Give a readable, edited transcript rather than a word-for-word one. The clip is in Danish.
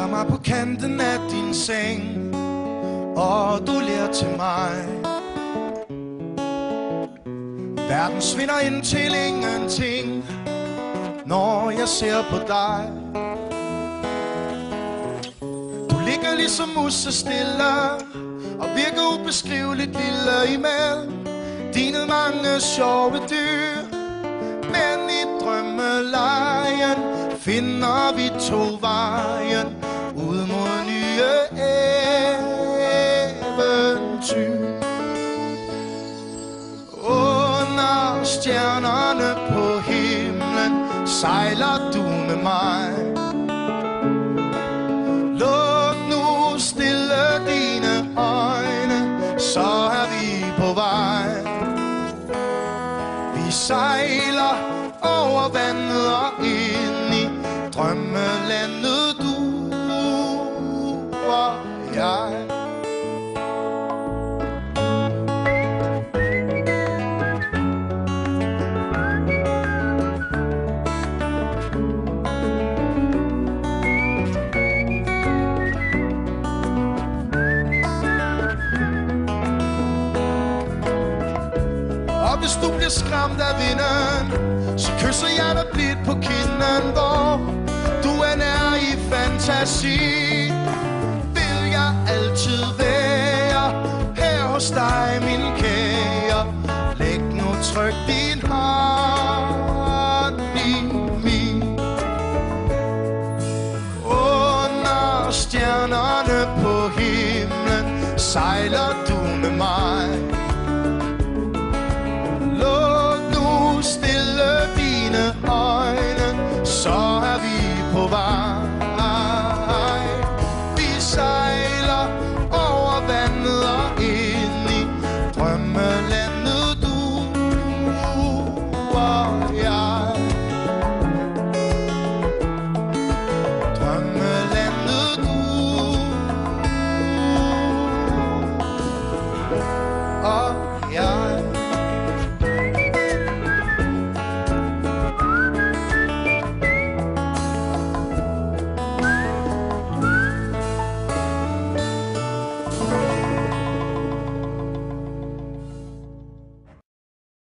mig på kanten af din seng, og du ler til mig. Verden svinder ind til ingenting, når jeg ser på dig. Du ligger ligesom musestille og virker ubeskriveligt lille imellem dine mange sjove dyr. Men i drømmelejen finder vi to vejen ud mod nye eventyr. Under stjernerne på himlen sejler du med mig. Luk nu stille dine øjne, så er vi på vej. Vi sejler over vandet og ind i drømmelandet, du og jeg. Hvis du bliver skræmt af vinden, så kysser jeg dig blidt på kinden. Hvor du end er i fantasi, vil jeg altid være her hos dig, min kære. Læg nu tryk din hånd i min. Under stjernerne på himlen sejler du